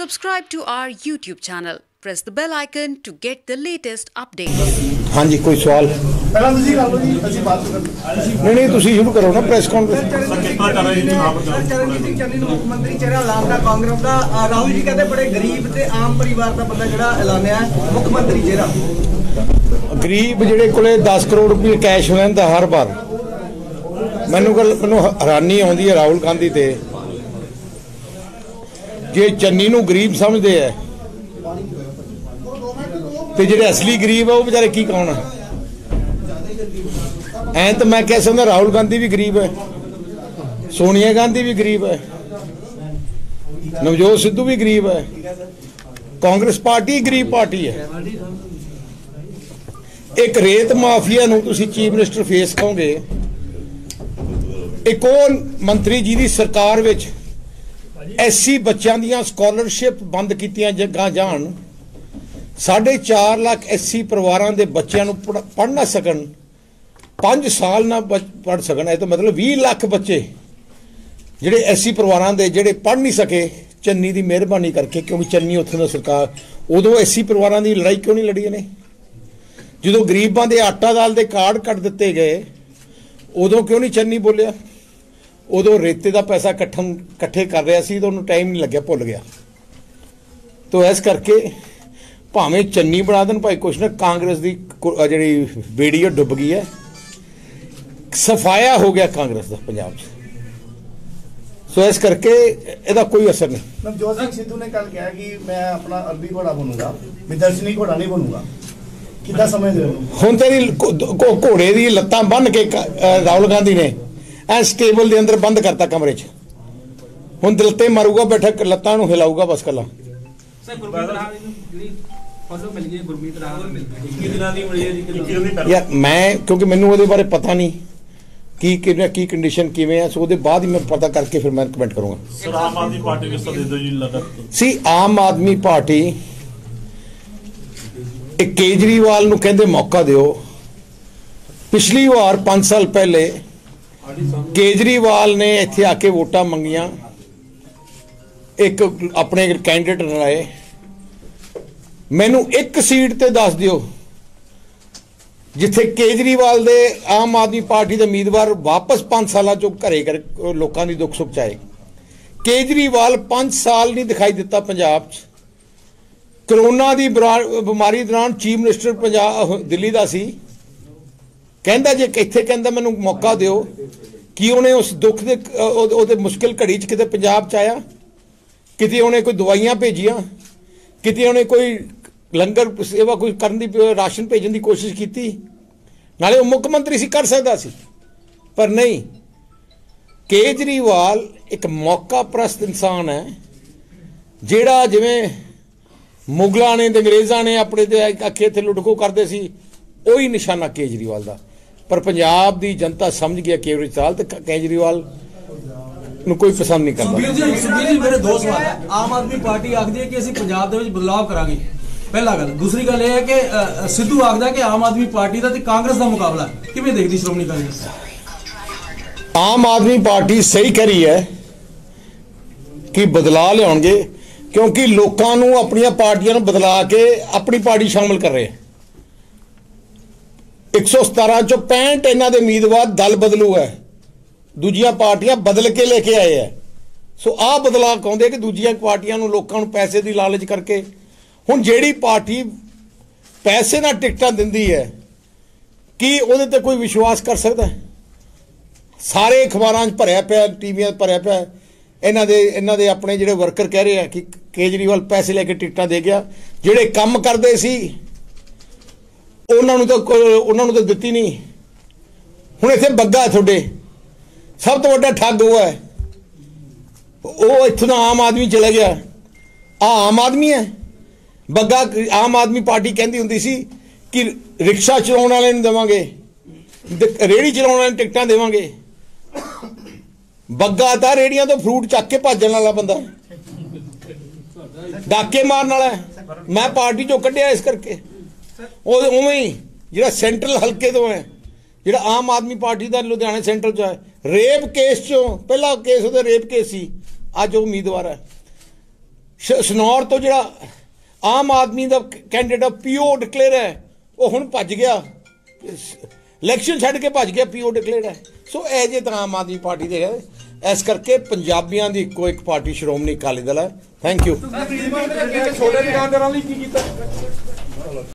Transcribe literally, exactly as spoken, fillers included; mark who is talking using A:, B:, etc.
A: Subscribe to our YouTube channel. Press the bell icon to get the latest updates.
B: हाँ जी, कोई सवाल? नहीं नहीं तुसी शुरू करो ना प्रेस कॉन्फ्रेंस।
C: मुख्यमंत्री चेहरा लामना कांग्रेस का राहुल जी कहते बड़े गरीब ते आम परिवार का बंदा जिहड़ा ऐलानिया मुख्यमंत्री चेहरा
B: गरीब जिहड़े कोले दस करोड़ रुपये कैश हो जाता हर बार मैनू कल मैनू हैरानी आउंदी है राहुल गांधी ते जे चन्नी नू गरीब समझते है तो जिहड़े असली गरीब है वो बेचारे की कौन है? ऐ तो मैं कह सकता राहुल गांधी भी गरीब है, सोनिया गांधी भी गरीब है, नवजोत सिद्धू भी गरीब है, कांग्रेस पार्टी गरीब पार्टी है। एक रेत माफिया नूं तुसीं चीफ मिनिस्टर फेस कहोगे, एक और मंत्री जी की सरकार विच एससी बच्चों दीयां स्कॉलरशिप बंद कीतियां जगह जान साढ़े चार लाख एससी परिवारों के बच्चों नूं पढ़ ना सकन, पांच साल ना पढ़ सकन, है तो मतलब भी लाख बच्चे जिहड़े एससी परिवारों के जिहड़े पढ़ नहीं सके चन्नी की मेहरबानी करके, क्योंकि चन्नी उत्थों दा सरकार उदों एससी परिवारों की लड़ाई क्यों नहीं लड़ी ने? जो गरीबों के आटा दाल के कार्ड कट दिते गए उदों क्यों नहीं चन्नी बोलिया? उदों रेते का पैसा कट्ठन कट्ठे कर रहा सी तो उन्होंने टाइम नहीं लग्या, भुल गया। तो इस करके भावें चन्नी बना देन भाई कुछ ना, कांग्रेस की जी बेड़ी डुब गई है, सफाया हो गया कांग्रेस का पंजाब से। सो इस करके इसका कोई असर नहीं।
C: नवजोत सिंह सिद्धू ने कल कहा कि मैं अपना अरबी घोड़ा बनूंगा, मैं दर्शनी घोड़ा नहीं बनूंगा, कितना समय दे हुण
B: तेरी घोड़े की लत्तां बन के राहुल गांधी ने इस टेबल के अंदर बंद करता कमरे च, हुण दिलते मारूगा बैठा लत्तां नूं हिलाऊगा बस कला। यार मैं क्योंकि मैनू वो बारे पता नहीं की की कंडीशन किवें है, सो बाद ही मैं पता करके फिर मैं कमेंट करूंगा।
D: आम आदमी पार्टी
B: सी आम आदमी पार्टी एक केजरीवाल नूं कहंदे मौका दिओ। पिछली बार पांच साल पहले केजरीवाल ने इत्थे आके वोटां मंगियां, एक अपने कैंडिडेट लाए, मैनू एक सीट ते दस दिओ जिथे केजरीवाल दे आम आदमी पार्टी के उम्मीदवार वापस पांच साल चो घरे कर लोगों की दुख सुख चाहे। केजरीवाल पांच साल नहीं दिखाई दिता पंजाब च। करोना की बीमारी दौरान चीफ मिनिस्टर पंजाब दिल्ली का सी, कहंदा जे इत्थे कहंदा मैनू मौका दिओ कि उन्हें उस दुख दे मुश्किल घड़ी च किते पंजाब च आया, किते उन्हें कोई दवाइयां भेजियां, किते उन्हें कोई लंगर सेवा कोई करने की राशन भेजने की कोशिश की, नाले वो मुख्यमंत्री सी कर सकता सी, पर नहीं। केजरीवाल एक मौका प्रस्त इंसान है, जिहड़ा जिवें मुगलों ने अंग्रेज़ों ने अपने ते आखे इत्थे लुटखो करते सी, वही निशाना केजरीवाल का। पर पंजाब की जनता समझ गया केजरीवाल, तो केजरीवाल नूं कोई पसंद नहीं करता।
E: सुबीर जी, सुबीर जी मेरे दो सवाल है। आम आदमी पार्टी आखदी है कि असीं पंजाब दे विच बदलाव करांगे, पहला गल। दूसरी गल यह है कि सिद्धू आखदा कि आम आदमी पार्टी का ते कांग्रेस का मुकाबला किवें देखदी श्रोमणी अकाली दल?
B: आम आदमी पार्टी सही करी है कि बदलाव लियाउणगे, क्योंकि लोगों नूं अपनियां पार्टियां नूं बदला के अपनी पार्टी शामिल कर रहे हैं। एक सौ सतारा चो पैंठ इन्हां दे उम्मीदवार दल बदलू है, दूजियां पार्टियां बदल के लेके आए हैं। सो आ बदलाव कहते कि दूजियां पार्टियां नूं लोकां नूं पैसे की लालच करके, हुण जिहड़ी पार्टी पैसे नाल टिकटां दिंदी है कि उहदे ते कोई विश्वास कर सकता है? सारे अखबारां च भरिया पिया, टीवियां भरिया पिया, इन्हां दे इन्हां दे अपने जिहड़े वर्कर कह रहे हैं कि केजरीवाल पैसे लेके टिकटां दे गया, जिहड़े काम करते सी उन्होंने तो उन्होंने तो दिती नहीं। हुण इत्थे बग्गा तुहाडे सब तो वड्डा ठग हुआ है, वो इत्थों दा आम आदमी चला गया। आ आम आदमी है? बग्गा आम आदमी पार्टी कहती हुंदी सी कि रिक्शा चलाउण वाले नूं देवांगे, रेहड़ी चलाउण वाले टिकटां देवांगे। बग्गा तां रेहड़ियां तो फ्रूट चक के भजन वाला बंदा, डाके मारन वाला है। मैं पार्टी चों कढ़िया इस करके उवें ही जिहड़ा सेंट्रल हल्के तो है, जिहड़ा आम आदमी पार्टी का लुधियाना सेंट्रल चो है, रेप केस चो पहला केस उहदा रेप केस सी, अज वो उम्मीदवार है। ਸਨੌਰ ਤੋਂ ਜਿਹੜਾ ਆਮ ਆਦਮੀ ਦਾ ਕੈਂਡੀਡੇਟ ਪੀਓ ਡਿਕਲੇਅਰ ਹੈ ਉਹ ਹੁਣ ਭੱਜ ਗਿਆ, ਇਲੈਕਸ਼ਨ ਛੱਡ ਕੇ ਭੱਜ ਗਿਆ, ਪੀਓ ਡਿਕਲੇਅਰ ਹੈ। ਸੋ ਇਹ ਜੇ ਤਾਂ ਆਮ ਆਦਮੀ ਪਾਰਟੀ ਦੇ ਹੈ। ਇਸ ਕਰਕੇ ਪੰਜਾਬੀਆਂ ਦੀ ਇੱਕੋ ਇੱਕ ਪਾਰਟੀ ਸ਼੍ਰੋਮਣੀ ਅਕਾਲੀ ਦਲ ਹੈ। Thank you.
D: ਛੋਟੇ ਦੁਕਾਨਦਾਰਾਂ ਲਈ ਕੀ ਕੀਤਾ?